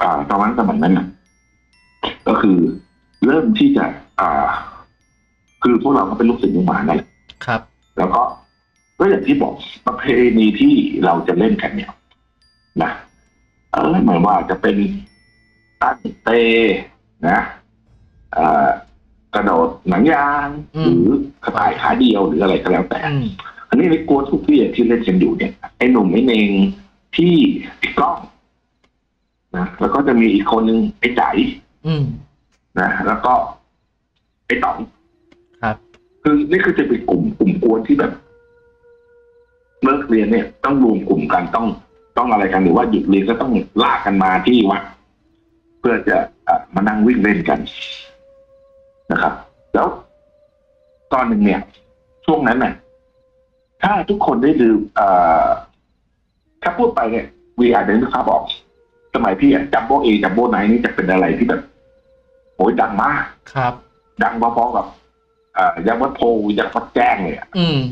ตอนนั้นสมัยนั้นก็คือเริ่มที่จะคือพวกเราก็เป็นลูกศิษย์ลูกหานั่นแหละครับแล้วก็อย่างที่บอกประเพณีที่เราจะเล่นกันเนี่ยนะหมายว่าจะเป็นตั้งเตนะกระโดดหนังยางหรือกระต่ายขาเดียวหรืออะไรก็แล้วแต่อันนี้ในกวนทุกที่ที่เล่นกันอยู่เนี่ยไอ้หนุ่มไอ้เนงที่ไอ้กล้องนะแล้วก็จะมีอีกคนนึงไอ้ใจนะแล้วก็ไอ้ต๋องครับคือนี่คือจะเป็นกลุ่มกวนที่แบบเลิกเรียนเนี่ยต้องรวมกลุ่มกันต้องอะไรกันหรือว่าหยุดเรียนก็ต้องลากกันมาที่วัดเพื่อจะมานั่งวิ่งเล่นกันนะครับแล้วตอนหนึ่งเนี่ยช่วงนั้นเนี่ยถ้าทุกคนได้ดูถ้าพูดไปเนี่ยวีอาร์เดนนะครับบอกสมัยพี่จัมโบ้เอจัมโบ้ไนนี่จะเป็นอะไรที่แบบโอ้ยดังมากครับดังพอๆกับยักษ์วัดโพยักษ์วัดแจ้งเลย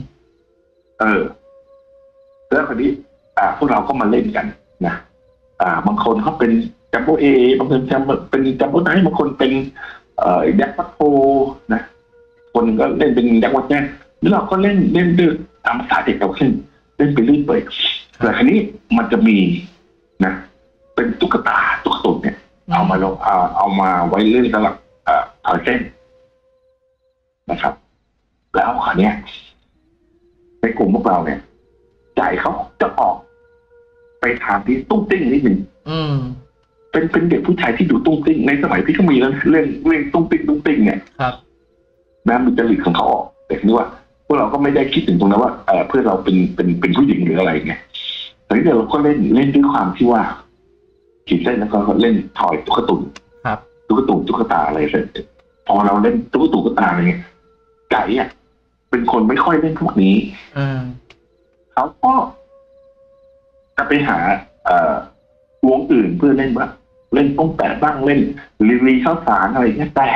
แล้วคราวนี้พวกเราก็มาเล่นกันนะบางคนเขาเป็นจัมโบ้เอบางคนเป็นจัมโบ้ไนบางคนเป็นยักษ์วัดโพนะคนก็เล่นเป็นยักษ์วัดแจ้งแล้วเราก็เล่นด้วยตามภาษาเด็กเราเล่นไปเรื่อยเปื่อยแต่คราวนี้มันจะมีนะเป็นตุ๊กตาตุ๊กตุ่นเนี่ยเอามาไว้เล่นสำหรับถอยเส้นนะครับแล้วคราวนี้ในกลุ่มพวกเราเนี่ยใจเขาจะออกไปทางที่ตุ้งติ้งนิดหนึ่งเป็นเด็กผู้ชายที่ดูตุ้งติ้งในสมัยพี่ก็มีแล้วเล่นตุ้งติ้งเนี่ยครับนะมันจะหลีกของเขาออกแต่นี่ว่าพวกเราก็ไม่ได้คิดถึงตรงนั้นว่าเพื่อเราเป็นผู้หญิงหรืออะไรไงแต่เดี๋ยวเราก็เล่นด้วยความที่ว่าขีดเส้นแล้วก็เล่นถอยตุ๊กตุ่นตุ๊กตาอะไรเสร็จพอเราเล่นตุ๊กตาอะไรเงี้ยไก่เป็นคนไม่ค่อยเล่นพวกนี้เขาก็จะไปหาวงอื่นเพื่อเล่นบ้างเล่นป้องแปะบ้างเล่นรีข้าวสารอะไรเงี้ยแต่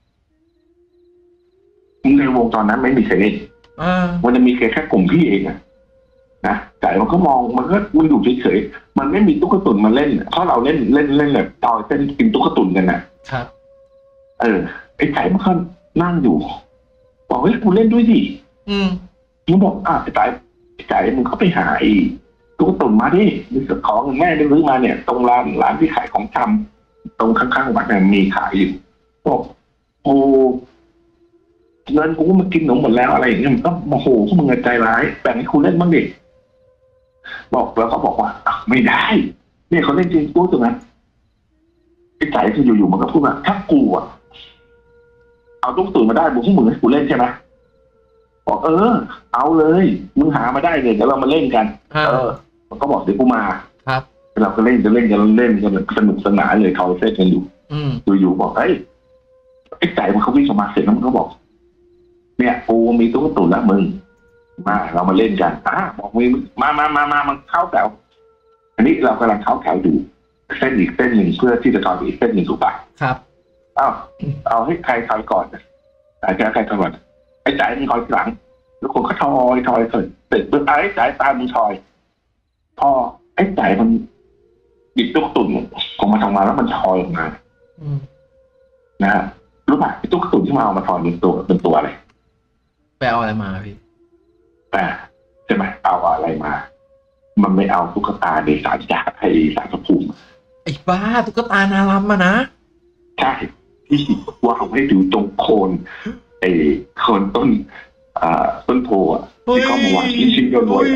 ในวงตอนนั้นไม่มีใครเล่นมันจะมีแค่กลุ่มพี่เองนะไก่มันก็มองมันอยู่เฉยๆมันไม่มีตุ๊กตุ่นมาเล่นเพราะเราเล่นแบบต่อยเส้นกินตุ๊กตุ่นกันนะครับไอ้ไก่มันก็นั่งอยู่บอกเฮ้ยกูเล่นด้วยดิมันบอกไอ้ไก่มึงเข้าไปหาไอ้ตุ๊กตุ่นมาดิมีของแม่ได้ซื้อมาเนี่ยตรงร้านที่ขายของชำตรงข้างๆวัดเนี่ยมีขายอยู่บอกโอ้เงินกูมากินหนมหมดแล้วอะไรอย่างเงี้ยมันก็โมโหพวกมึงใจร้ายแบ่งให้คุณเล่นบ้างดิบอกแล้วก็บอกว่าไม่ได้เนี่ยเขาเล่นจริงกูถูกไหมไอ้ไก่ที่อยู่ๆมันก็พูดว่าถ้ากูเอาตุ๊กตุ่นมาได้บุกพวกมึงให้กูเล่นใช่ไหมบอกเอาเลยมึงหามาได้เลยเดี๋ยวเรามาเล่นกันมันก็บอกเดี๋ยวกูมาครับเราก็เล่นกันสนุกสนานเลยเขาเซตกันอยู่บอกไอ้ไก่มันเขาวิ่งมาเสร็จแล้วมันก็บอกเนี่ยกูมีตุ๊กตุ่นแล้วมึงมาเรามาเล่นกันบอกมึงมามันเข้าแถวอันนี้เรากำลังเข้าแถวอยู่เส้นอีกเส้นหนึ่งเพื่อที่จะต่ออีกเส้นหนึ่งถูกป่ะครับเอาให้ใครถอยก่อนใครถอยก่อนไอ้จ่ายมันถอยหลังแล้วคนก็ถอยเสร็จปุ๊บไอ้จ่ายตามมึงถอยพอไอ้จ่ายมันดิบตุ๊กตุ่นของมาทางมาแล้วมันถอยออกมานะฮะรู้ป่ะไอ้ตุ๊กตุ่นที่มาเอามาถอยเป็นตัวอะไรไปเอาอะไรมาพี่ใช่ไหมเอาอะไรมามันไม่เอาตุ๊กตาในสารจากไอ้สารพระภูมิไอ้บ้าตุ๊กตานารัมมานะใช่ที่ว่าเอาให้ดูตรงโคนไอ้โคนต้นโพที่เขามาวางที่ชิ้นเดียวเลย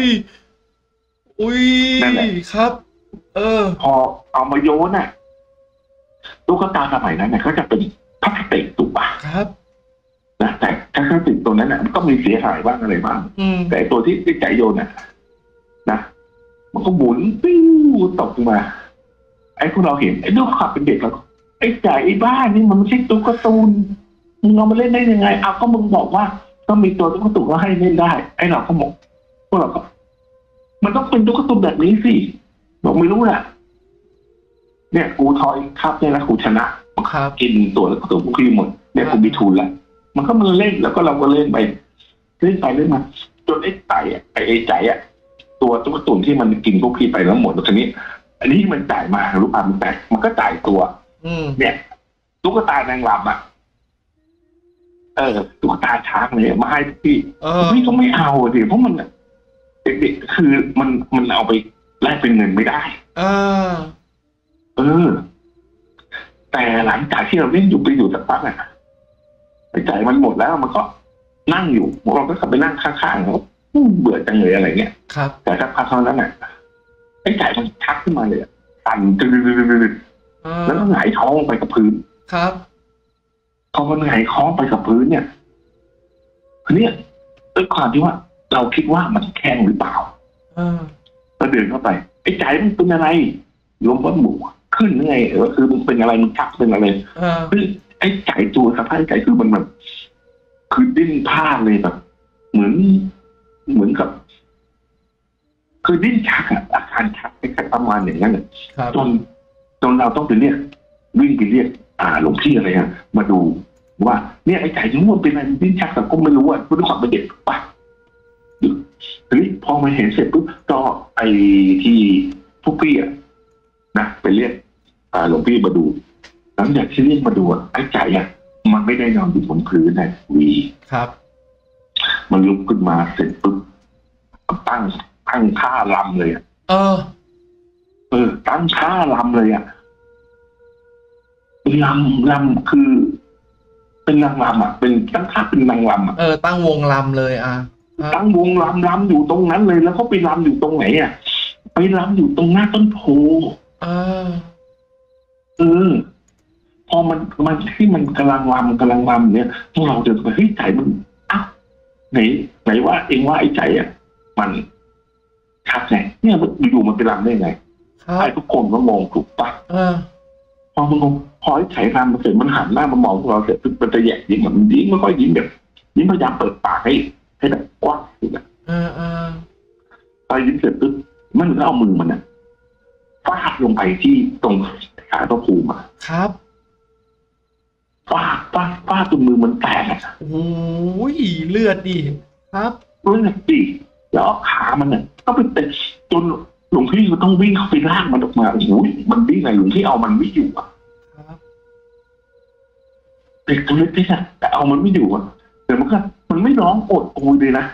นั่นแหละครับพอเอามาโยนตุ๊กตาสมัยนั้นก็จะเป็นพลาสติกถูกป่ะครับนะแต่ถ้าพลาสติกตัวนั้นมันก็มีเสียหายบ้างอะไรบ้างแต่ตัวที่ใจโยนนะมันก็หมุนปิ้วตกมาไอ้พวกเราเห็นไอ้ลูกขับเป็นเด็กแล้วไอ้จ่ายไอ้บ้านี่มันไม่ใช่ตุ๊กตามึงเอามาเล่นได้ยังไงก็มึงบอกว่าต้องมีตัวตุ๊กตาให้เล่นได้ไอ้เราก็บอกพวกเราก็มันต้องเป็นตุ๊กตาแบบนี้สิบอกไม่รู้แหละเนี่ยกูทอยครับเนี่ยแล้วกูชนะกินตัวตุ๊กตาพวกพี่หมดเนี่ยกูมีทุนแล้วมันก็มาเล่นแล้วก็เราก็เล่นไปเล่นมาจนไอ้ไก่ไอ้ใจตัวตุ๊กตุ่นที่มันกินพวกพี่ไปแล้วหมดแล้วทีนี้อันนี้มันจ่ายมารู้ป่ะมันแต่มันก็จ่ายตัวเนี่ยตุ๊กตานางรำอ่ะตุ๊กตาช้างเนี่ยมาให้พี่พี่ก็ไม่เอาดิเพราะมันเด็กๆคือมันเอาไปแลกเป็นเงินไม่ได้แต่หลังจากที่เราเล่นอยู่ไปอยู่สักพักอ่ะไปจ่ายมันหมดแล้วมันก็นั่งอยู่เราก็กลับไปนั่งข้างๆเขาเบื่อจังเลยอะไรเงี้ยครับแต่สักพักเท่านั้นน่ะไอ้จ่ายมันชักขึ้นมาเลยสั่นแล้วก็หงายท้องไปกับพื้นครับพอมันหงายท้องไปกับพื้นเนี่ยคือเนี่ยด้วยความที่ว่าเราคิดว่ามันแข็งหรือเปล่าก็เดินเข้าไปไอ้จ่ายมันเป็นอะไรลมว่าหมูขึ้นไงคือมันเป็นอะไรมันชักเป็นอะไรคือไอ้จ่ายตัวสภาพไอ้จ่ายคือมันแบบคือดิ้นพลาดเลยแบบเหมือนกับคือดิ้นชักอะอาการชักไอ้ประมาณอย่างนั้นจนเราต้องไปเรียกวิ่งไปเรียกหลวงพี่อะไรมาดูว่าเนี่ยไอ้ไก่ทั้งหมดเป็นอะไรดิ้นชักแต่ก็ไม่รู้อ่ะด้วยความเป็นเด็กปะทีนี้พอมาเห็นเสร็จปุ๊บก็ไอ้ที่พวกพี่นะไปเรียกหลวงพี่มาดูหลังจากที่เรียกมาดูไอ้ไก่มันไม่ได้นอนอยู่บนพื้นนะครับมันลุกขึ้นมาเสร็จปุ๊บตั้งท่าลำเลยตั้งท่าลำเลยเป็นลำคือเป็นนางลำเป็นตั้งท่าเป็นนางลำตั้งวงลำเลยตั้งวงลำอยู่ตรงนั้นเลยแล้วเขาไปลำอยู่ตรงไหนไปลำอยู่ตรงหน้าต้นโพพอมันที่มันกำลังลำเนี่ยพวกเราเดินไปเฮ้ยใจมันไหนว่าเองว่าไอ้ใจมันชักไงเนี่ยอยู่มันไปลำได้ไงไอ้ทุกคนก็งงถูกปะพอมันงงพอไอ้ไฉรำมันเสร็จมันหันหน้ามามองพวกเราเสร็จมันจะแยกยิ้มมันยิ้มไม่ค่อยยิ้มแบบยิ้มพยายามเปิดปากให้แบบกว้างสุดพอยิ้มเสร็จปุ๊บมันก็เอามือมันฟาดลงไปที่ตรงขาพระภูมิครับฟาดจนมือมันแตกโอ้ยเลือดดิครับเลือดดิแล้วขามันก็ไปเตะจนหลวงพี่ก็ต้องวิ่งเข้าไปลากมันออกมาโอ้โหมันวิ่งไงหลวงพี่เอามันไม่อยู่เด็กตัวเล็กๆแต่เอามันไม่อยู่แต่มันไม่ร้องโอดโอยเลยนะ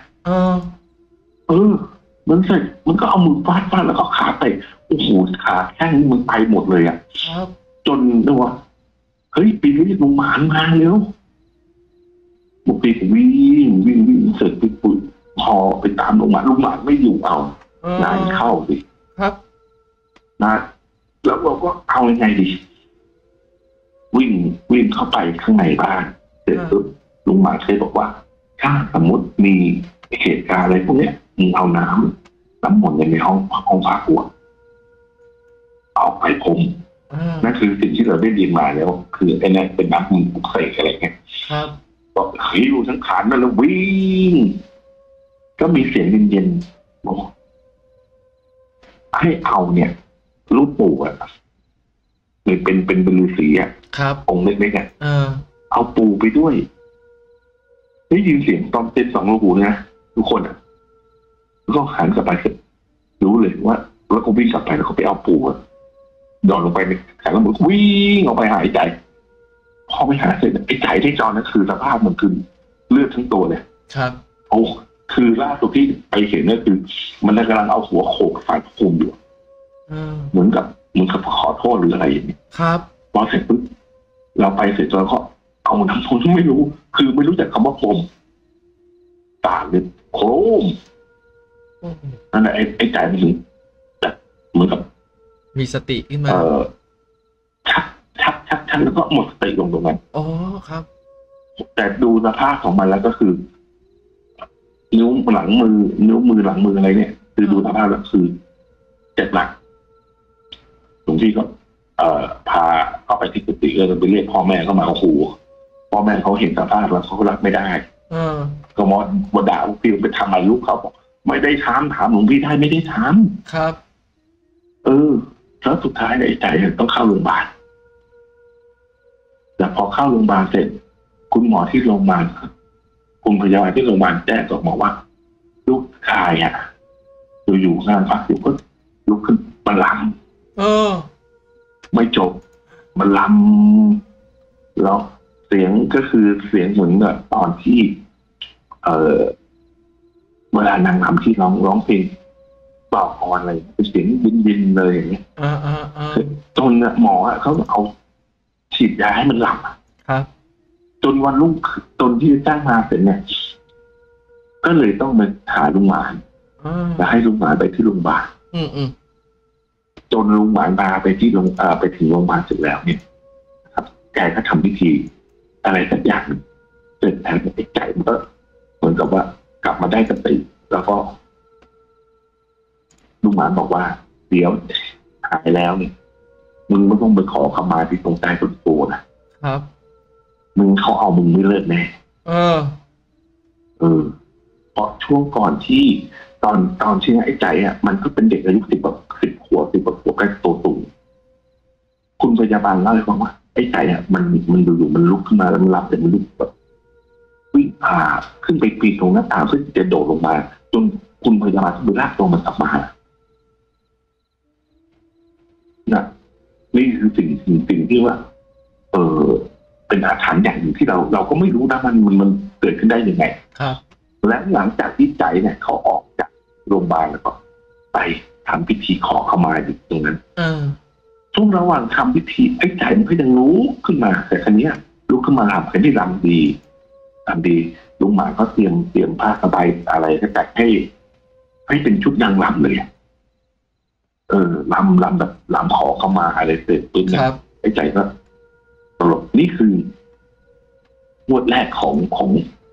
มันเสร็จมันก็เอามือฟาดแล้วก็ขาเตะโอ้โหขาแข้งมันไปหมดเลยจนเรียกว่าเฮ้ยปีนี้ลุงหมานมาเร็วบุกปีวิ่งเสร็จปุ๊บพอไปตามลุงหมานไม่อยู่เอานายเข้าสิครับนะแล้วเราก็เอายังไงดีวิ่งเข้าไปข้างในบ้านเสร็จปุ๊บลุงหมานเคยบอกว่าถ้าสมมติมีเหตุการณ์อะไรพวกนี้มึงเอาน้ำมนต์ในห้องพระกวดเอาไปพรมนั่นคือสิ่งที่เราได้เรียนมาแล้วคือไอ้นั่นเป็นน้ำมันปลุกเสกอะไรเงี้ยก็หิวทั้งขานนั่นแล้ววิ่งก็มีเสียงเย็นๆบอกให้เอาเนี่ยรูปปู่หรือเป็นฤาษีองค์เล็กๆเอาปู่ไปด้วยได้ยินเสียงตอนเต้นสองลูกหูนะทุกคนแล้วก็หันกลับไปเสร็จรู้เลยว่าแล้วก็วิ่งกลับไปแล้วก็ไปเอาปู่ดอนลงไปในแขนแล้วมันวิ่งออกไปหายใจพอไปหาเสร็จไอ้ใจที่จอนั่นคือสภาพมันคือเลือดทั้งตัวเลยครับโอ้คือล่าสุดที่ไปเห็นนั่นคือมันกำลังเอาหัวโขกฝ่ายภูมิอยู่เหมือนกับขอโทษหรืออะไรอย่างนี้ครับพอเสร็จปุ๊บเราไปเสร็จแล้วก็เอาน้ำพรมที่ไม่รู้คือไม่รู้จักคำว่าพรมตาเลยโครมนั่นแหละไอ้ใจมันถึงแบบเหมือนกับมีสติขึ้นมาชักแล้วก็หมดสติลงตรงนั้นอ๋อครับแต่ดูสภาพของมันแล้วก็คือนิ้วมือหลังมืออะไรเนี่ยคือดูสภาพแล้วคือเจ็บหนักหลวงพี่ก็พาเข้าไปที่กุฏิไปเรียกพ่อแม่เข้ามาโอ้โหพ่อแม่เขาเห็นสภาพแล้วเขารับไม่ได้ก็มาด่าหลวงพี่ไปทำอะไรลูกเขาบอกไม่ได้ถามหลวงพี่ได้ไม่ได้ถามครับแล้วสุดท้ายไอ้ใจต้องเข้าโรงพยาบาลแต่พอเข้าโรงพยาบาลเสร็จคุณหมอที่โรงพยาบาลคุณพยาบาลที่โรงพยาบาลแจ้งบอกว่าลูกชายอยู่ข้างพักอยู่ก็ลุกขึ้นมาลเออไม่จบมันลำแล้วเสียงก็คือเสียงเหมือนแบบตอนที่ เออเวลานางรำที่ร้องเพลงบอกออนอะไรเป็นเสียงบินเลยอย่างเงี้ยจนหมอเขาเอาฉีดยาให้มันหลับครับจนวันรุ่งจนที่จ้างมาเสร็จเนี่ยก็เลยต้องไปหาลุงหมานแล้วให้ลุงหมานไปที่โรงพยาบาลจนลุงหมานพาไปที่ไปถึงโรงพยาบาลเสร็จแล้วเนี่ยครับแกก็ทำพิธีอะไรสักอย่างเสร็จแล้วไอ้ใจมันก็เหมือนกับว่ากลับมาได้สติแล้วก็ลุงหมานบอกว่าเดี๋ยวหายแล้วเนี่ยมึงไม่ต้องไปขอขมาที่ตรงใต้ต้นโพนะครับมึงเขาเอามึงไม่เลิกแน่เพราะช่วงก่อนที่ตอนที่ไอ้ใจมันก็เป็นเด็กอายุ10 ขวบใกล้โตสูงคุณพยาบาลเล่าให้ฟังว่าไอ้ใจมันอยู่มันลุกขึ้นมาแล้วมันรับแต่มันลุกแบบวิ่งขึ้นไปปีนตรงหน้าต่างเพื่อจะโดดลงมาจนคุณพยาบาลต้องไปลากตัวมันกลับมานะนี่คือสิ่งที่ว่าเป็นอาถรรพ์อย่างหนึ่งที่เราก็ไม่รู้นะมันเกิดขึ้นได้ยังไงครับและหลังจากที่ใจเนี่ยเขาออกจากโรงพยาบาลแล้วก็ไปทำพิธีขอขมาอยู่ตรงนั้นช่วงระหว่างทำพิธีไอ้ใจมันก็ยังรู้ขึ้นมาแต่ครั้นี้ลุกขึ้นมาทำกันที่รำดีลุงหมาก็เตรียมผ้าสบายอะไรก็จัดให้เป็นชุดนางรำเลยรำแบบรำขอเข้ามาอะไรเสร็จปุ๊บเนี่ยไอ้ใจก็ตลกนี่คืองวดแรกของ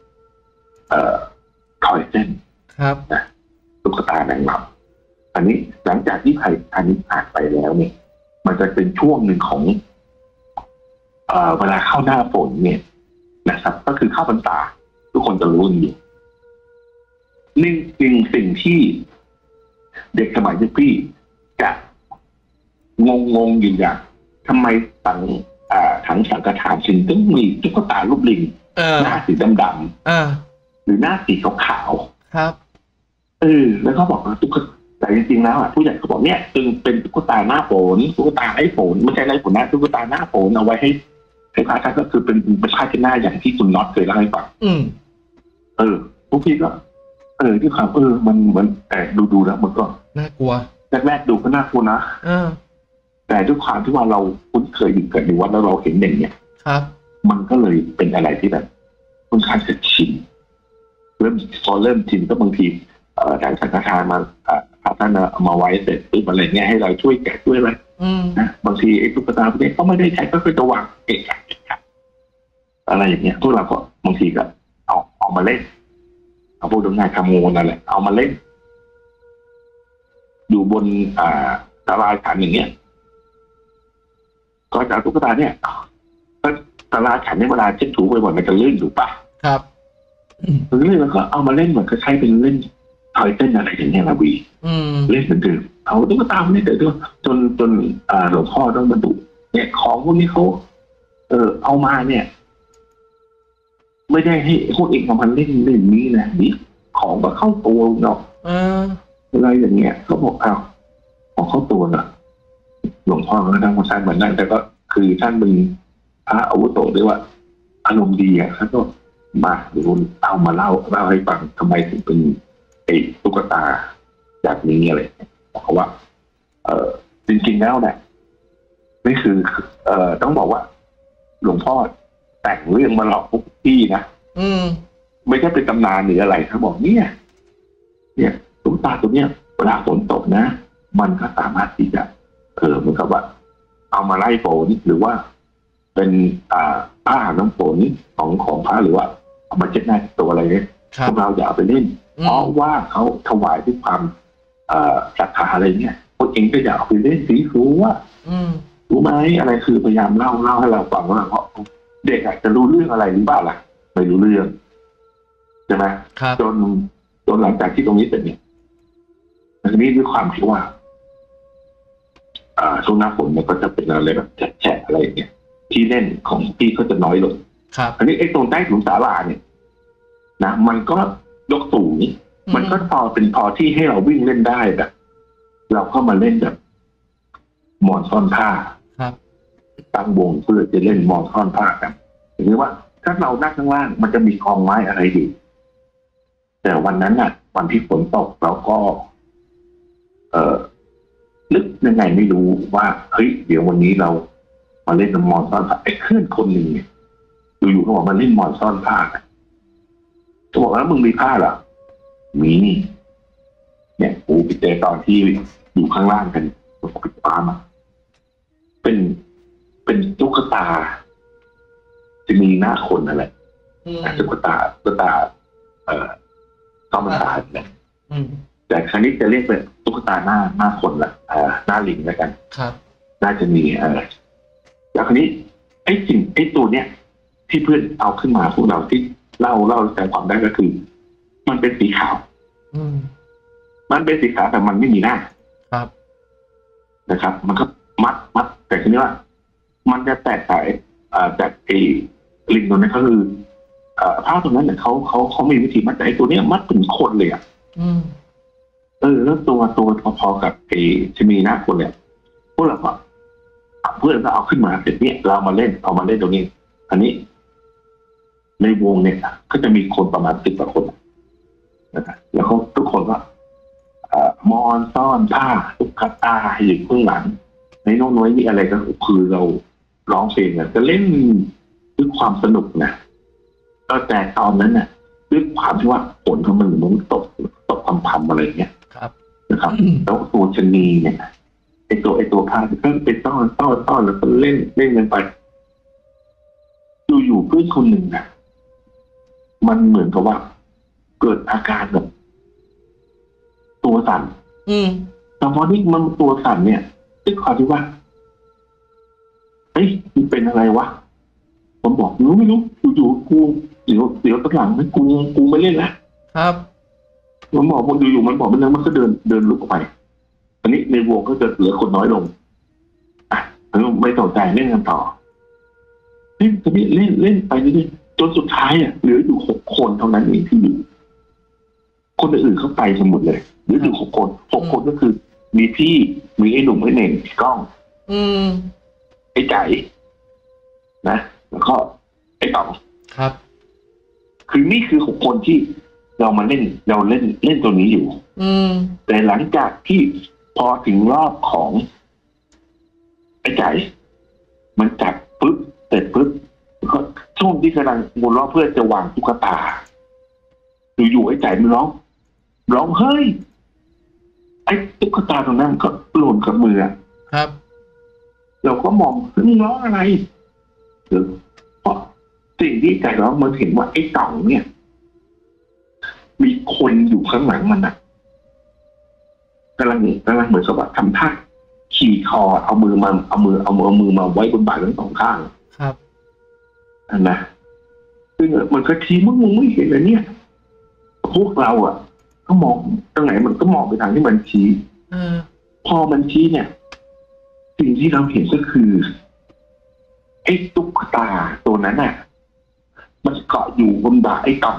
ทอยเส้นครับนะตุ๊กตานางรำอันนี้หลังจากที่อันนี้ผ่านไปแล้วเนี่ยมันจะเป็นช่วงหนึ่งของเวลาเข้าหน้าฝนเนี่ยนะครับก็คือเข้าพรรษาทุกคนจะรู้อยู่นี่สิ่งที่เด็กสมัยยุคพี่จะงงอยู่อย่างทำไมถังสังฆทานสิ่งต้องมีตุ๊กตารูปลิงหน้าสีดำหรือหน้าสีขาวครับแล้วก็บอกว่าตุ๊กตาแต่จริงๆแล้วผู้ใหญ่เขาบอกเนี่ยจึงเป็นตุ๊กตาหน้าฝนตุ๊กตาไอ้ฝนไม่ใช่ไอ้ฝนนะตุ๊กตาหน้าฝนเอาไว้ให้พระท่านก็คือเป็นผ้าเช็ดหน้าอย่างที่คุณน็อตเคยเล่าให้ฟังพวกพี่ก็ที่ความมันเหมือนแต่ดูแล้วมันก็น่ากลัวแรกดูก็น่ากลัวนะแต่ด้วยความที่ว่าเราคุ้นเคยอยู่กับในวัดแล้วเราเห็นอย่างเนี้ยครับมันก็เลยเป็นอะไรที่แบบค่อนข้างจะชินพอเริ่มชินก็บางทีทางสังฆทานมาพระท่านเอามาไว้เสร็จปุ๊บอะไรเงี้ยให้เราช่วยแกะด้วยไหมนะบางทีไอ้ตุ๊กตาพวกนี้ก็ไม่ได้ใช้ก็คือจะวางเกะกะอะไรอย่างเงี้ยพวกเราก็บางทีก็เอามาเล่นเอาพวกดวงงานขโมยนั่นแหละเอามาเล่นอยู่บนศาลาฉันอย่างเงี้ยก็จากตุ๊กตาเนี่ยก็ศาลาฉันในเวลาเช็ดถูบ่อยๆมันจะลื่นถูกปะครับลื่นแล้วก็เอามาเล่นเหมือนก็ใช้เป็นเล่นทอยเต้นอะไรอย่างเงี้ยนะวีเล่นเหมือนเดิมเอาตุ๊กตาพวกนี้เดี๋ยวจนหลวงพ่อต้องบรรดุเนี่ยของพวกนี้เขาเอามาเนี่ยไม่ได้ให้พวกเองเอามาเล่นนี้นะนี่ของก็เข้าตัวเนาะอะไรอย่างเงี้ยเขาบอกของเข้าตัวเนาะหลวงพ่อก็นั่งมาท่านเหมือนนั่นแต่ก็คือท่านเป็นพระอาวุโสด้วยว่าอารมณ์ดีท่านก็มาเดี๋ยวเอามาเล่าให้ฟังทำไมถึงเป็นไอ้ตุ๊กตาแบบนี้อะไรเพราะว่าจริงๆแล้วเนี่ยนี่คือต้องบอกว่าหลวงพ่อแต่งเรื่องมาหลอกพวกพี่นะไม่ใช่เป็นตำนานหรืออะไรเขาบอกเนี่ยตุ๊กตาตัวเนี้ยเวลาฝนตกนะมันก็สามารถที่จะเหมือนกับว่าเอามาไล่ฝนหรือว่าเป็นผ้าน้ำฝนของพระหรือว่าเอามาเช็ดหน้าตัวอะไรเนี่ยพวกเราอย่าเอาไปเล่นเพราะว่าเขาถวายด้วยความศรัทธาอะไรเนี่ยพวกเองก็อย่าเอาไปเล่นสีรู้ว่ารู้ไหมอะไรคือพยายามเล่าให้เราฟังว่าเพราะเด็กอาจจะรู้เรื่องอะไรหรือเปล่าล่ะไม่รู้เรื่องใช่ไหมจนหลังจากที่ตรงนี้เสร็จเนี่ยทีนี้ด้วยความที่ว่าช่วงหน้าฝนเนี่ยก็จะเป็นอะไรแบบแฉะอะไรอย่างเงี้ยที่เล่นของพี่ก็จะน้อยลงอันนี้ไอ้ตรงใต้ถุนศาลาเนี่ยนะมันก็ยกสูงมันก็พอที่ให้เราวิ่งเล่นได้แบบเราเข้ามาเล่นแบบหมอนซ่อนผ้าครับตั้งวงเพื่อจะเล่นหมอนซ่อนผ้ากันหรือว่าถ้าเรานั่งข้างล่างมันจะมีกองไม้อะไรอยู่แต่วันนั้นน่ะวันที่ฝนตกเราก็นึกยังไงไม่รู้ว่าเฮ้ยเดี๋ยววันนี้เรามาเล่นหมอนซ่อนผ้าไอ้เพื่อนคนหนึ่งเนี่ยอยู่ๆเขาบอกมาเล่นหมอนซ่อนผ้ากันจะบอกแล้วมึงมีผ้าเหรอมีเนี่ยกูไปเจอตอนที่อยู่ข้างล่างกันปิดฟ้ามาเป็นตุ๊กตาจะมีหน้าคนนั่นแหละตุ๊กตาต้องมันตายเนี่ยแต่ครั้งนี้จะเรียกเป็นตุ๊กตาหน้าคนละหน้าลิงแล้วกันครับน่าจะมีแล้วครั้นี้ไอ้ตัวเนี้ยที่เพื่อนเอาขึ้นมาพวกเราที่เล่าแต่ความได้ก็คือมันเป็นสีขาวมันเป็นสีขาวแต่มันไม่มีหน้าครับนะครับ มันก็มัดแต่ทีนี้ว่ามันจะแตกต่างจากไอ้ลิงตัวนั้นก็คือผ้าตัวนั้นเนี่ยเขามีวิธีมัดแต่ไอ้ตัวเนี้ยมัดเป็นคนเลยอ่ะแล้วตัวพอกับไอ้ที่มีหน้าคนเนี่ยพวกเราก็เพื่อนก็เอาขึ้นมาเสร็จเนี่ยเรามาเล่นตรงนี้อันนี้ในวงเนี่ยก็จะมีคนประมาณ10 กว่าคนนะครับแล้วเขาทุกคนก็มอนซ่อนผ้าตุ๊กตาอยู่ข้างหลังในโน้นนี่อะไรก็คือเราร้องเพลงจะเล่นด้วยความสนุกนะก็แต่ตอนนั้นน่ะด้วยความที่ว่าฝนเขามันตกพำๆอะไรเงี้ยนะครับแล้วตัวชนีเนี่ยไอตัวผ้าก็เป็นต้อนแล้วก็เล่นกันไปอยู่เพื่อนคนหนึ่งนะมันเหมือนกับว่าเกิดอาการแบบตัวสั่นแต่พอที่มันตัวสั่นเนี่ยด้วยความที่ว่าเฮ้ยมันเป็นอะไรวะผมบอกไม่รู้อยู่กูเดี๋ยวตั้งหลังไม่กูไม่เล่นแล้วครับมันบอกมันอยู่มันบอกมันก็เดินลุกออกไปอันนี้ในวงก็จะเหลือคนน้อยลงไม่ต่อใจเล่นกันต่อเล่นไปเรื่อยๆจนสุดท้ายเหลืออยู่6 คนเท่านั้นเองที่อยู่คนอื่นเขาไปกันหมดเลยเหลืออยู่6 คนก็คือมีพี่มีไอ้หนุ่มไอ้เน่งกล้องไอ้ใจนะแล้วก็ไอ้ต๋องครับคือนี่คือ6 คนที่เรามาเล่นตัวนี้อยู่แต่หลังจากที่พอถึงรอบของไอ้ใจมันจับปุ๊บเสร็จปุ๊บก็ช่วงที่กำลังวนรอบเพื่อจะวางตุ๊กตาอยู่ไอ้ใจมันร้องเฮ้ยไอ้ตุ๊กตาตรงนั้นก็หล่นกับมือครับเราก็มองร้องอะไรเพราะสิ่งที่ใจเราเมื่อเห็นว่าไอ้เต่าเนี่ยมีคนอยู่ข้างหลังมันกำลังเหมือนกับว่าทำท่าขี่คอเอามือมาไว้บนบ่าทั้ง 2 ข้างครับนะซึ่งมันก็ชี้มึงไม่เห็นเลยเนี่ยพวกเราก็มองตรงไหนมันก็มองไปทางที่มันชี้พอมันชี้เนี่ยสิ่งที่เราเห็นก็คือไอ้ตุ๊กตาตัวนั้นมันเกาะอยู่บนบ่าไอ้ต๋อง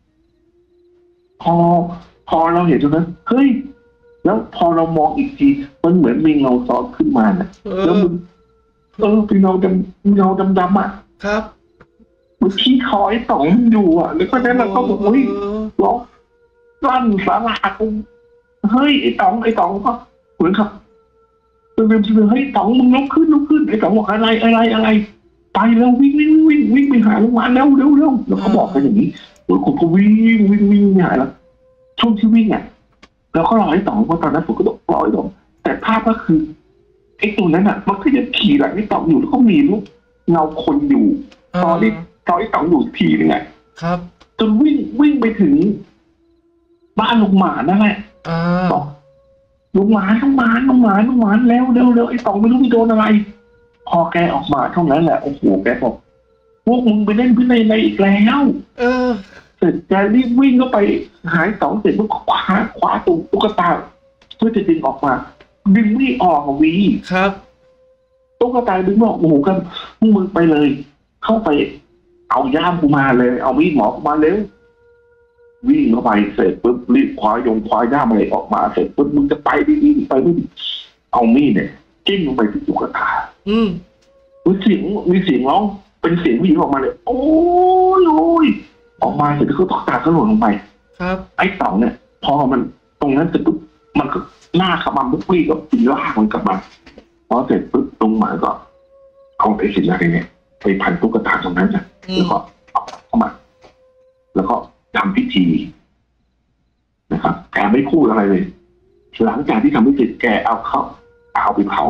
พอเราเห็นตรงนั้นเฮ้ยแล้วพอเรามองอีกทีมันเหมือนมีเงาซ้อนขึ้นมาแล้วมันเป็นเงาดำครับมันขี้คอไอ้ต๋องอยู่แล้วก็นั้นเราก็บอกเฮ้ยร้องลั่นสาราเฮ้ยไอ้ต๋องก็เหมือนครับเฮ้ยต๋องมึงลุกขึ้นไอ้ต๋องบอกอะไรไปแล้ววิ่งไปหาโรงพยาบาลเร็วแล้วเขาบอกกันอย่างนี้โอ้ยคนก็วิ่งหายแล้วช่วงที่วิ่งแล้วก็รอไอ้ต๋องเพราะตอนนั้นผมก็ต้องรอไอ้ต๋องแต่ภาพก็คือไอ้ตัวนั้นมันก็จะขี่หลังไอ้ต๋องอยู่แล้วก็มีลูกเงาคนอยู่ตอนไอ้ต๋องอยู่ทีนึงครับจนวิ่งไปถึงบ้านลุงหมานั่นแหละบอกลุงหมาแล้วไอ้ต๋องไม่รู้ไปโดนอะไรพอแกออกมาเท่านั้นแหละโอ้โหแกบอกพวกมึงไปเล่นพินัยในอีกแล้วเสร็จแกรีบวิ่งเข้าไปหายต๋องเสร็จมันคว้าตุ๊กตาเพื่อจะดึงออกมาดึงไม่ออกวีครับตุ๊กตาดึงไม่ออกโอ้โหกันมึงไปเลยเข้าไปเอาย่ามกูมาเลยเอามีดหมอกูมาเร็ววิ่งเข้าไปเสร็จปุ๊บรีบคว้าย่ามอะไรออกมาเสร็จปุ๊บมึงจะไปดิไปไม่เอามีดเนี่ยจิ้มลงไปที่ตุ๊กตาอืมมีเสียงร้องเป็นเสียงผู้หญิงออกมาเลยโอ้ยออกมาเสร็จแล้วก็ตุ๊กตาก็หล่นลงไปครับไอ้เต่าเนี่ยพอมันตรงนั้นเสร็จปุ๊บมันก็หน้าขมำปุ๊บปี้ก็ปีลากมันกลับมาพอเสร็จปุ๊บตรงหมาก็เอาไอ้สิ่งอะไรเนี่ยไปพันตุ๊กตาตรงนั้นนะแล้วก็เอาเข้ามาแล้วก็ทำพิธีนะครับแกไม่พูดอะไรเลยหลังจากที่ทำพิธีแกเอาไปเผา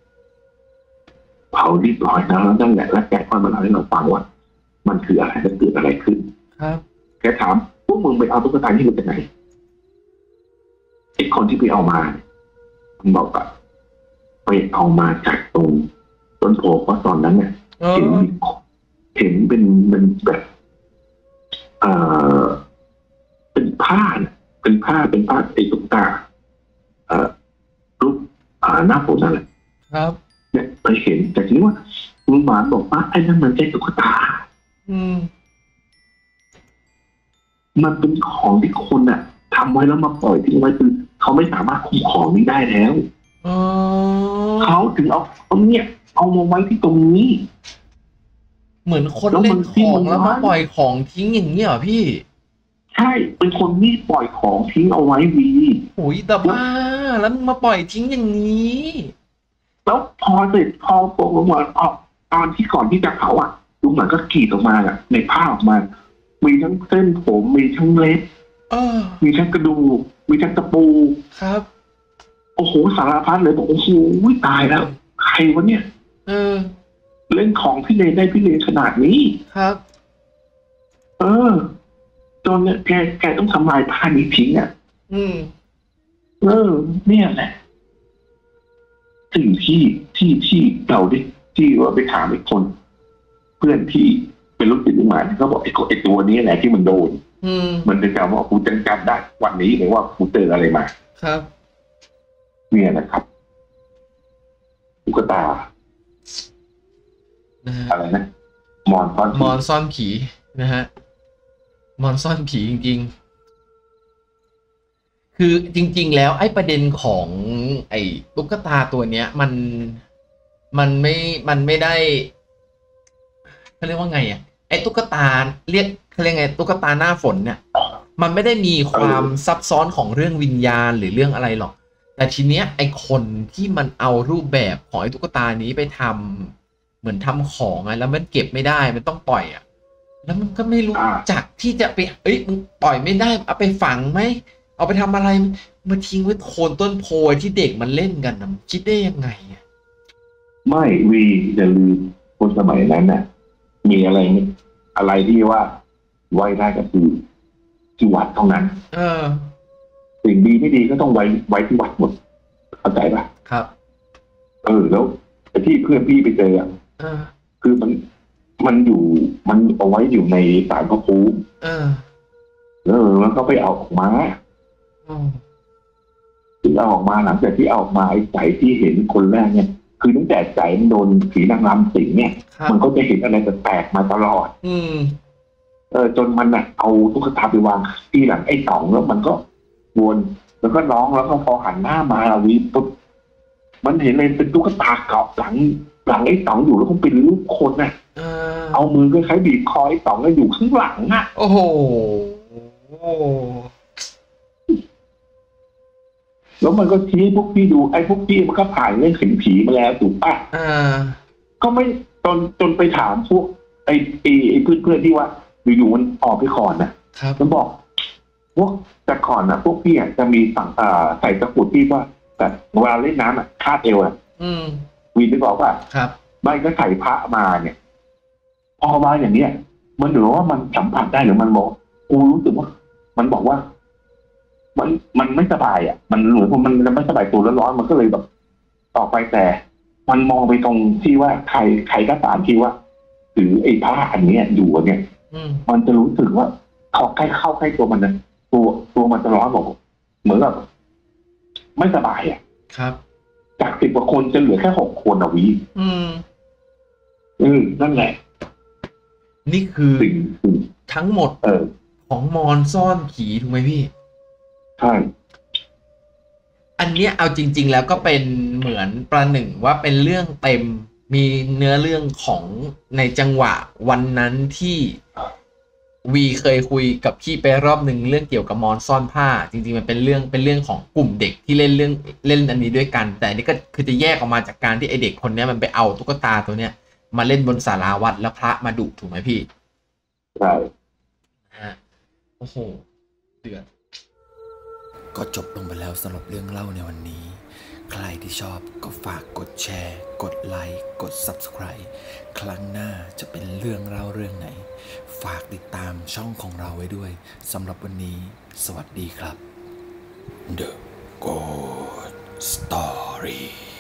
เรียบร้อยนะแล้วนั่นแหละแล้วแกก็มาเล่าให้เราฟังว่ามันคืออะไรและเกิดอะไรขึ้นครับแกถามพวกมึงไปเอาตุ๊กตาที่มันจากไหนไอ้คนที่ไปเอามามันบอกว่าไปเอามาจากตรงต้นโพเพราะตอนนั้นเนี่ยเห็นเป็นแบบเป็นผ้าเป็นผ้าไอ้ตุ๊กตารูปหน้าฝนนั่นแหละครับเนี่ยไปเห็นแต่ทีนี้ว่าลุงหมานบอกว่าไอ้นั่นมันใช่ตุ๊กตามันเป็นของที่คนน่ะทำไว้แล้วมาปล่อยทิ้งไว้คือเขาไม่สามารถคุมของนี้ได้แล้วเขาถึงเอาเนี่ยเอามาไว้ที่ตรงนี้เหมือนคนเล่นของแล้วมาปล่อยของทิ้งอย่างนี้เหรอพี่ใช่เป็นคนที่ปล่อยของทิ้งเอาไว้วีโอ้ยแต่บ้าแล้วมึงมาปล่อยทิ้งอย่างนี้แล้วพอเสร็จพอปกลงมาตอนที่ก่อนที่จะเผาอ่ะลุงหมานก็กรีดออกมาอ่ะในผ้าออกมามีทั้งเส้นผมมีทั้งเล็บมีทั้งกระดูกมีทั้งตะปูครับโอ้โหสารพัดเลยบอกโอ้โหตายแล้วใครวะเนี่ยเล่นของพี่เลนได้พี่เลนขนาดนี้ครับจนเนี่ยแกต้องทำลายผ้านี้ทิ้งอ่ะเนี่ยแหละสิ่งที่เราได้ที่ว่าไปถามอีกคนเพื่อนที่เป็นลูกศิษย์ลูกหาเขาบอกไอ้ตัวนี้แหละที่มันโดนมันจะจำว่ากูจำได้วันนี้หรือว่ากูเจออะไรมาครับเนี่ยนะครับตุ๊กตาอะไรนะมอนซ่อนผีนะฮะมอนซ่อนผีจริงๆคือจริงๆแล้วไอ้ประเด็นของไอ้ตุ๊กตาตัวเนี้ยมันไม่ได้เขาเรียกว่าไงอ่ะไอ้ตุ๊กตาเรียกเขาเรียกไงตุ๊กตาหน้าฝนเนี่ยมันไม่ได้มีความซับซ้อนของเรื่องวิญญาณหรือเรื่องอะไรหรอกแต่ทีเนี้ยไอ้คนที่มันเอารูปแบบของไอ้ตุ๊กตานี้ไปทำเหมือนทำของไงแล้วมันเก็บไม่ได้มันต้องปล่อยอ่ะแล้วมันก็ไม่รู้จักที่จะไปมึงปล่อยไม่ได้เอาไปฝังไหมเอาไปทำอะไรมาทิ้งไว้โคนต้นโพที่เด็กมันเล่นกันนะคิดได้ยังไงอ่ะไม่วีจะลืมคนสมัยนั้นน่ะมีอะไรที่ว่าไว้ได้ก็คือที่วัดเท่านั้นสิ่งดีไม่ดีก็ต้องไว้ที่วัดหมดเข้าใจป่ะครับแล้วที่เพื่อนพี่ไปเจอคือมันเอาไว้อยู่ในศาลพระภูมิแล้วก็ไปเอาออกมาถึงเอาออกมาหลังจากที่เอาออกมาไอ้ใจที่เห็นคนแรกเนี่ยคือตั้งแต่ใจมันโดนผีนางรำสิงเนี่ยมันก็จะเห็นอะไรแปลกๆมาตลอดจนมันเอาตุ๊กตาไปวางที่หลังไอ้ต๋องแล้วมันก็วนแล้วก็ร้องแล้วก็พอหันหน้ามาวิปุ๊บมันเห็นเลยเป็นตุ๊กตาเกาะหลังไอ้ต๋องอยู่แล้วก็เป็นรูปคนน่ะเอามือคล้ายๆบีบคอไอ้ต๋องแล้วอยู่ข้างหลังอ่ะโอ้โหแล้วมันก็ชี้พวกพี่ดูไอ้พวกพี่มันก็ผ่านเรื่องเห็นผีมาแล้วถูกป่ะก็ไม่จนไปถามพวกไอ้เพื่อนที่ว่าอยู่มันออกไปก่อนนะมันบอกพวกแต่ก่อนนะพวกพี่จะมีสั่งใส่ตะกรุดที่ว่าแต่เวลาเล่นน้ำคาดเอววีนึกบอกว่าใบก็ใส่พระมาเนี่ยพอมาอย่างเนี้ยมันหรือว่ามันสัมผัสได้หรือมันบอกกูรู้สึกว่ามันบอกว่ามันไม่สบายมันหรือมันไม่สบายตัวร้อนมันก็เลยแบบต่อไปแต่มันมองไปตรงที่ว่าใครก็ตามที่ว่าหรือไอ้ผ้าอันนี้อยู่เนี่ยมันจะรู้สึกว่าเข้าใกล้ตัวมันนะตัวมันจะร้อนบอกเหมือนแบบไม่สบายครับจาก10 กว่าคนจะเหลือแค่6 คนวินั่นแหละนี่คือทั้งหมดของมอนซ่อนผีถูกไหมพี่ใช่อันเนี้ยเอาจริงๆแล้วก็เป็นเหมือนประหนึ่งว่าเป็นเรื่องเต็มมีเนื้อเรื่องของในจังหวะวันนั้นที่วีเคยคุยกับพี่ไปรอบหนึ่งเรื่องเกี่ยวกับมอนซ่อนผ้าจริงๆมันเป็นเรื่องของกลุ่มเด็กที่เล่นอันนี้ด้วยกันแต่นี่ก็คือจะแยกออกมาจากการที่ไอเด็กคนนี้มันไปเอาตุ๊กตาตัวเนี้ยมาเล่นบนศาลาวัดแล้วพระมาดุถูกไหมพี่ใช่โอ้โหเดือดก็จบลงไปแล้วสำหรับเรื่องเล่าในวันนี้ใครที่ชอบก็ฝากกดแชร์กดไลค์กด Subscribe ครั้งหน้าจะเป็นเรื่องเล่าเรื่องไหนฝากติดตามช่องของเราไว้ด้วยสำหรับวันนี้สวัสดีครับ The Ghost Story